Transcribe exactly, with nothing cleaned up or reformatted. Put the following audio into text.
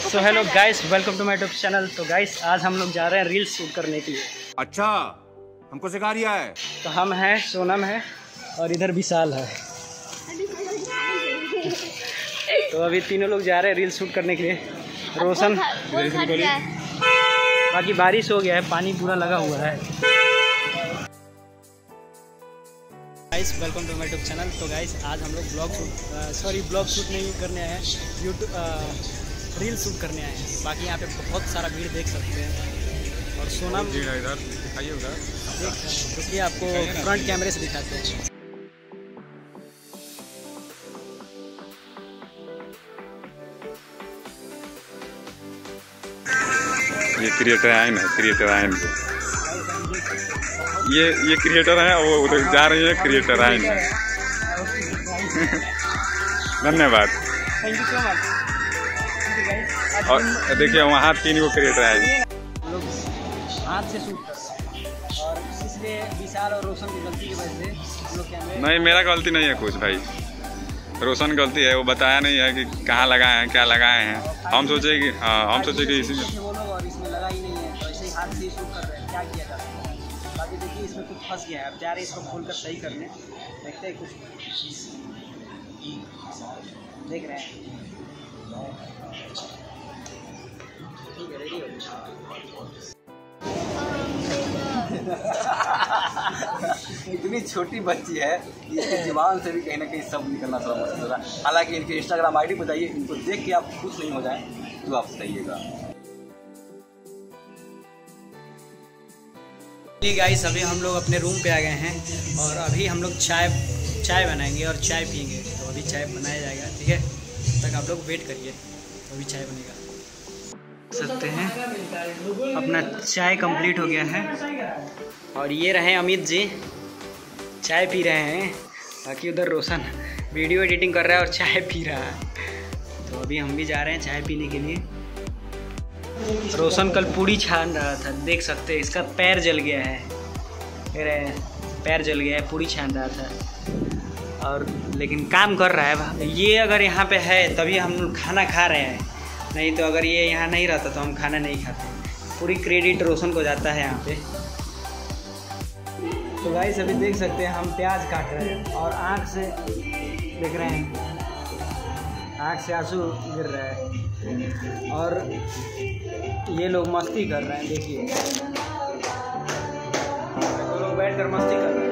So hello guys, welcome to my YouTube channel. तो guys आज हम लोग जा रहे हैं रील्स शूट करने के लिए। अच्छा, हमको सिखा रिया है। तो हम हैं, सोनम है और इधर विशाल है। तो अभी तीनों लोग जा रहे हैं रील्स शूट करने के लिए। रोशन बाकी बारिश हो गया है, पानी पूरा लगा हुआ है। Guys welcome to my YouTube channel. तो गाइस आज हम लोग blog shoot sorry blog shoot नहीं करने आए हैं, यूट्यूब रील शूट करने आए हैं। बाकी यहाँ पे बहुत सारा भीड़ देख सकते हैं। और सोनम इधर दिखाइए, उधर क्योंकि आपको फ्रंट कैमरे से दिखाते हैं। ये क्रिएटर आयन है, क्रिएटर आयन ये ये क्रिएटर है, वो उधर जा रही है क्रिएटर आयन। धन्यवाद। Thank you so much. और देखिए वहाँ तीन गो क्रिएटर आए। हम लोग हाथ से शूट करते हैं और इसलिए विशाल और रोशन की गलती की वजह से हम लोग कैमरे नहीं, मेरा गलती नहीं है कुछ भाई, रोशन गलती है। वो बताया नहीं है कि कहाँ लगाए हैं, क्या लगाए हैं। हम सोचे कि हाँ हम सोचे कि इसी में वो लोग और इसमें लगा ही नहीं है, तो ऐसे ही हाथ से ही शूट कर रहे हैं। क्या किया जाता है। बाकी देखिए इसमें कुछ फंस गया है, अब जा रहे हैं इसको खोल कर सही करने। देखते हैं कुछ देख रहे हैं। इतनी छोटी बच्ची है, इसके जुबान से भी कहीं ना कहीं सब निकलना थोड़ा मुश्किल हो रहा है। हालांकि इनके इंस्टाग्राम आईडी बताइए, इनको देख के आप खुश नहीं हो जाए तो आप बताइएगा। गाइस अभी हम लोग अपने रूम पे आ गए हैं और अभी हम लोग चाय चाय बनाएंगे और चाय पियेंगे। तो अभी चाय बनाया जाएगा, ठीक है। तब तक आप लोग वेट करिए, तो अभी चाय बनेगा। सकते हैं अपना चाय कंप्लीट हो गया है और ये रहे अमित जी चाय पी रहे हैं। बाकी उधर रोशन वीडियो एडिटिंग कर रहा है और चाय पी रहा है। तो अभी हम भी जा रहे हैं चाय पीने के लिए। रोशन कल पूड़ी छान रहा था, देख सकते हैं इसका पैर जल गया है, मेरे पैर जल गया है, पूड़ी छान रहा था। और लेकिन काम कर रहा है। ये अगर यहाँ पे है तभी हम लोग खाना खा रहे हैं, नहीं तो अगर ये यहाँ नहीं रहता तो हम खाना नहीं खाते। पूरी क्रेडिट रोशन को जाता है यहाँ पे। तो गाइस अभी देख सकते हैं हम प्याज काट रहे हैं और आँख से देख रहे हैं, आँख से आंसू गिर रहा है और ये लोग मस्ती कर रहे हैं। देखिए तो लोग बैठ कर मस्ती कर रहे हैं।